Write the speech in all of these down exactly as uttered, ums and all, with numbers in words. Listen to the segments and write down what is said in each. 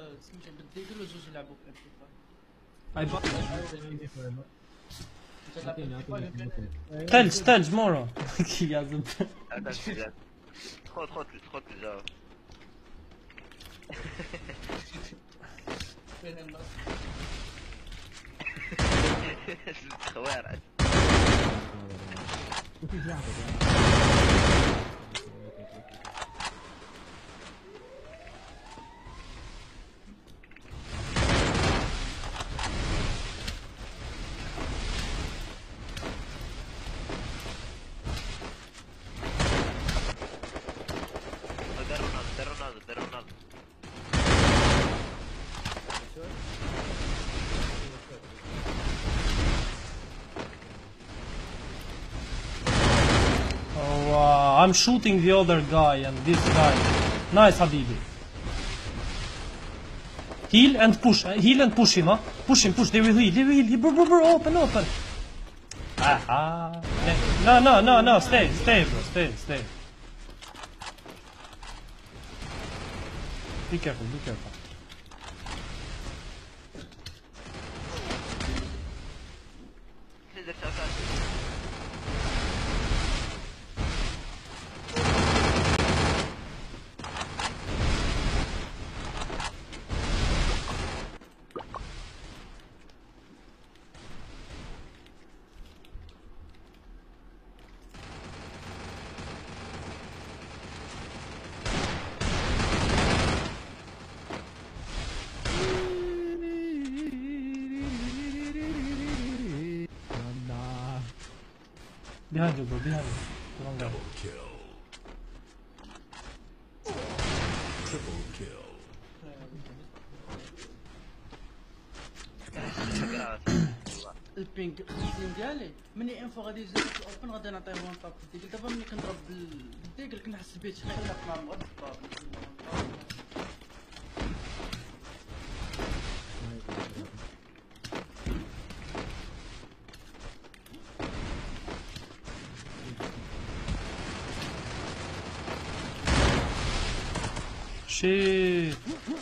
سميتو بالديجل وجوج يلعبوا في الفيفا. اي با انت تلج تلج مورو كي لازم خذ خذ خذ الجواب. فين الناس؟ خوارع. Oh, uh, I'm shooting the other guy and this guy. Nice, Habibi. Heal and push. Uh, heal and push him, huh? Push him, push. They will heal. They will heal. Bro, bro, bro. Open, open. Ah, no, no, no, no. Stay, stay, bro. Stay, stay. Be careful, be careful. Behind you, bro. Behind you. Wrong guy. Double kill. Triple kill. البينج الزين ديالي مني انفو غادي يجي في الاوبن غادي نعطيه وان طاب في الديجل. دابا ملي كنضرب بالديجل كنحس بيه شي حاجه طلع مغرب الطاب. Shit.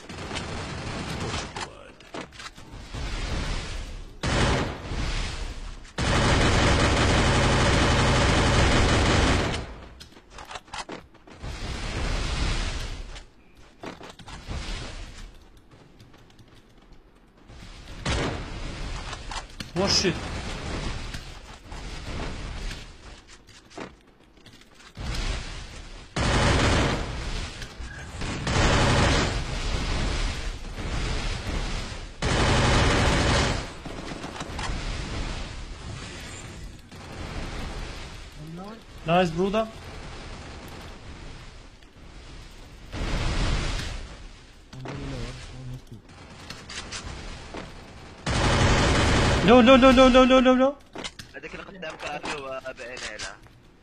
What shit? Nice, Bruda. No, no, no, no, no, no, no, no. هذاك اللي قدام كافي وباين له.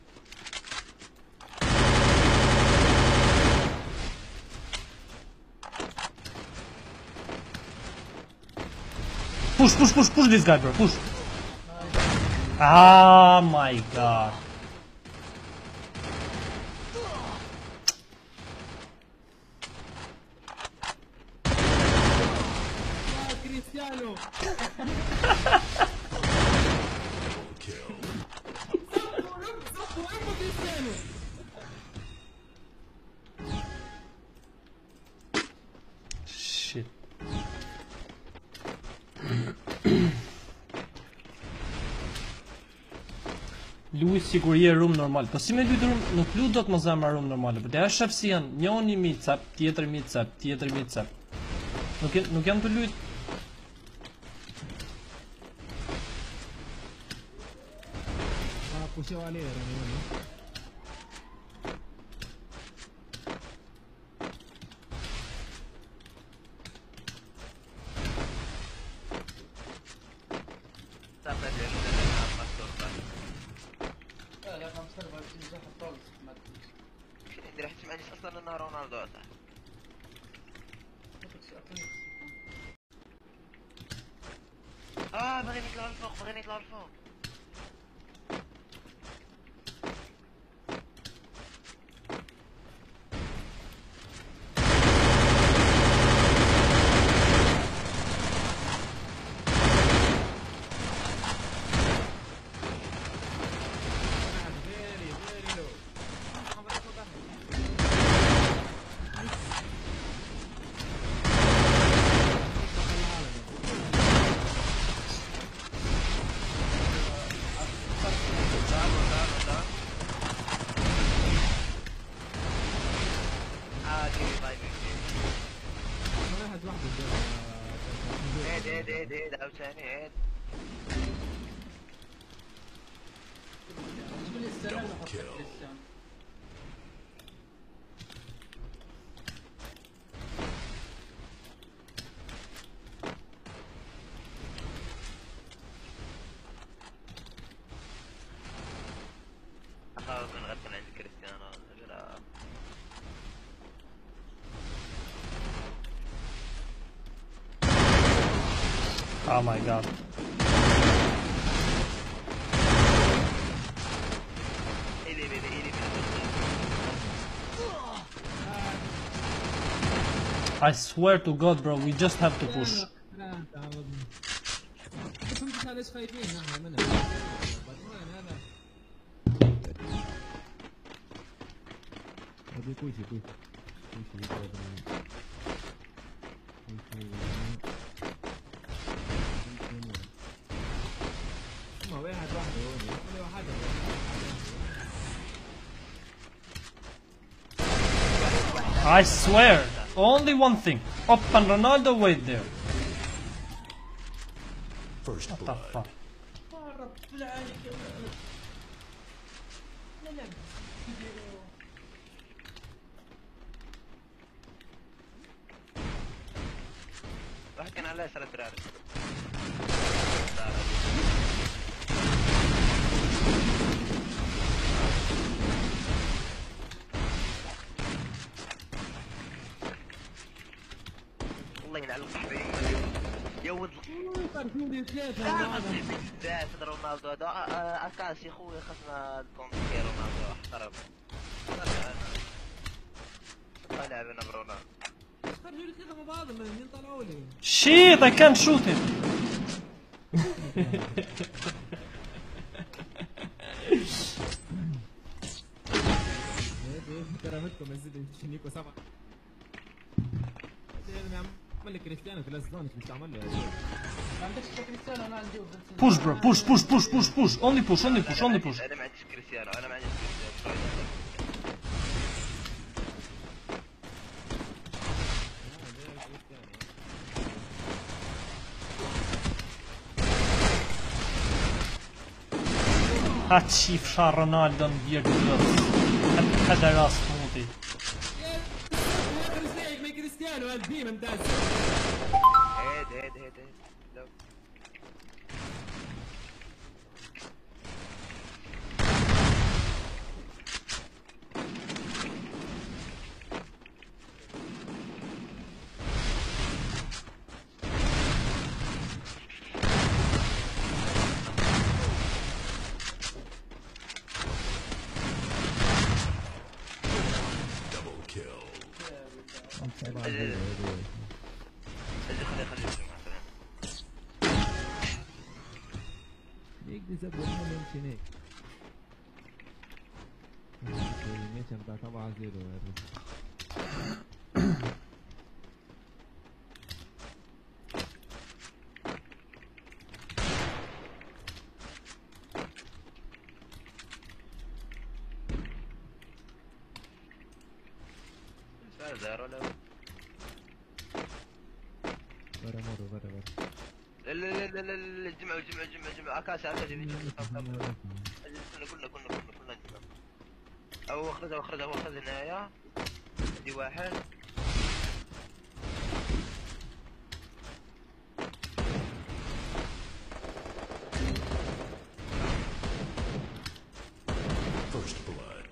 Push, push, push, push this guy, bro. Push. Ah, my God. كريستيانو Shit. Luis sigur je room normal. Po si me luajt room, nuk luaj dot më zemra room normale, po ja shef si janë, njëri mid cap, tjetri mid cap, tjetri mid cap. Nuk nuk jam të luajt. Ah, pusheva a leer, no. راح تسمعني اصلا انها رونالدو صح. اه بغينا نطلعوا لفوق بغينا نطلعوا لفوق. هيد هيد هيد هيد عاوتاني هيد. تقول لي السلام نحط كريستيانو. أخاف من غير كان عندي كريستيانو. Oh my god. I swear to God, bro, we just have to push. لا تعودني. بس هم كانوا ليش خايفين نحن منه؟ بدوين هذا. هذي كوشي كوشي كوشي كوشي. ما واحد واحد هو واحد I swear, only one thing. Up and Ronaldo, wait there. First What the blood. fuck? رب العالي. لا لا. واحد كان على يسار الدراري. والله ينعل الصحفي يا ولد فرشوني ثلاثة ذات رونالدو هذا اكاس يا خويا خصنا كونتي رونالدو احترم. طلع لعبنا برونالدو. فرجوني كذا مع بعض من طلعوا لي. Shit, I can't shoot him. كرامتكم يزيد شنيكو سبعة. انا عمل لي كريستيانو في الاسباني مش عمل له. ما عندكش كريستيانو انا عندي وفنسنت. Push, bro, push, push, push, push, push. Only push, only push, only push. انا ما عنديش كريستيانو انا ما عنديش كريستيانو. هاتشي في شعر رونالدو بيرد جلوس. هذا راس موطي. ما كريستيانو هذا ممتاز. هيد هيد هيد هيد لو. Double kill. خلي خلي خلي مثلا. هيك بيزبط لنا يمكن هيك. ماشي بتاع سبعة زيرو زيرو لو. برا مرة برا برا. لا لا لا لا لا جمعوا جمعوا جمعوا جمعوا اكاس اكاس كنا كنا كنا كنا كنا نجمع. او اخرجها واخرجها واخرج هنايا. دي واحد. First blood.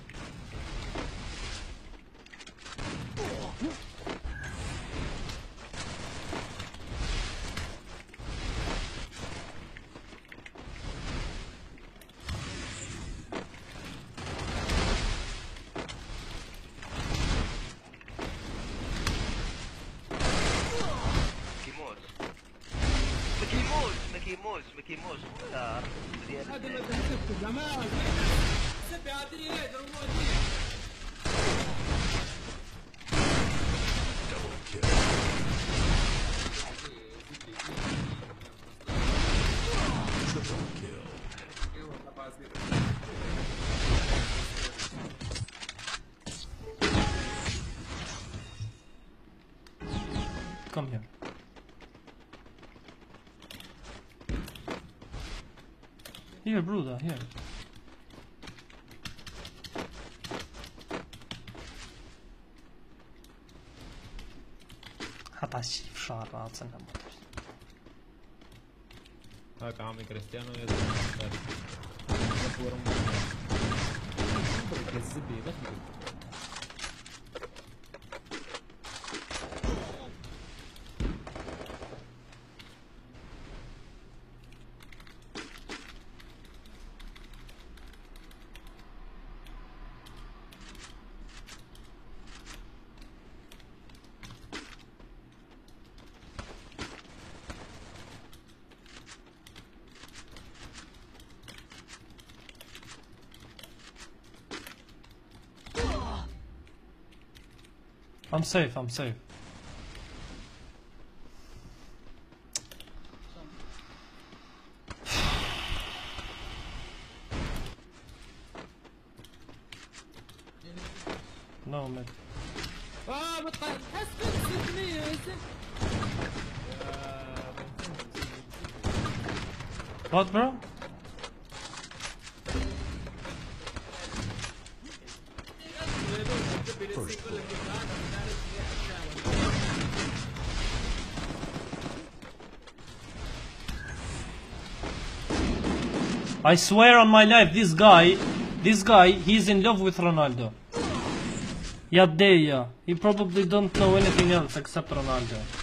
مكيموس مكيموس ولا هذا اللي تحسبته جمال سبي عادي Double kill. Triple kill. Come here. Here, Bruda, here. حط شي في شعر راسنا. هاك عمي كريستيانو يا زلمه. كذبني دخل. I'm safe, I'm safe. No, mate. اه بطل حسبك ستمية يا زلمه. What, bro? First blood. I swear on my life, this guy, this guy, he's in love with Ronaldo. Yaddeya. He probably don't know anything else except Ronaldo.